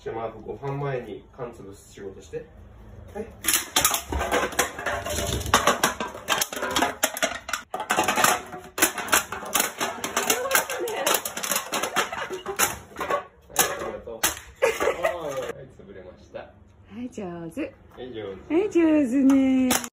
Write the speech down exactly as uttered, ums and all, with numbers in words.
じゃあマークご飯前に缶潰す仕事して。はい。はい、上手。 はい、上手。 はい、上手。 はい、上手ね。